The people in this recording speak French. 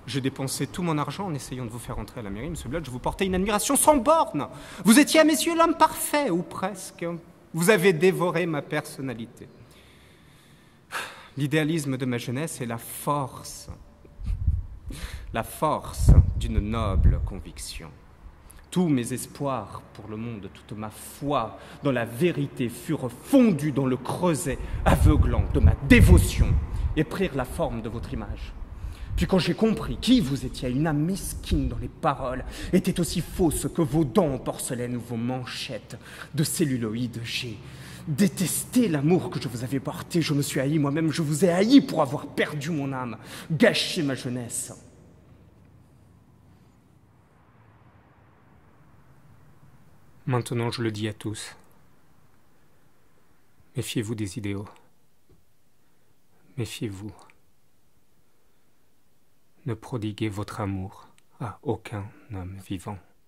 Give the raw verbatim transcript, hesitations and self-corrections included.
J'ai dépensé tout mon argent en essayant de vous faire entrer à la mairie, monsieur Blood. Je vous portais une admiration sans borne. Vous étiez à mes yeux l'homme parfait, ou presque. Vous avez dévoré ma personnalité. L'idéalisme de ma jeunesse est la force, la force d'une noble conviction. Tous mes espoirs pour le monde, toute ma foi dans la vérité furent fondus dans le creuset aveuglant de ma dévotion et prirent la forme de votre image. Puis quand j'ai compris qui vous étiez, une âme mesquine dont les paroles étaient aussi fausses que vos dents en porcelaine ou vos manchettes de celluloïd, j'ai détesté l'amour que je vous avais porté. Je me suis haï moi-même, je vous ai haï pour avoir perdu mon âme, gâché ma jeunesse. Maintenant, je le dis à tous. Méfiez-vous des idéaux. Méfiez-vous. Ne prodiguez votre amour à aucun homme vivant.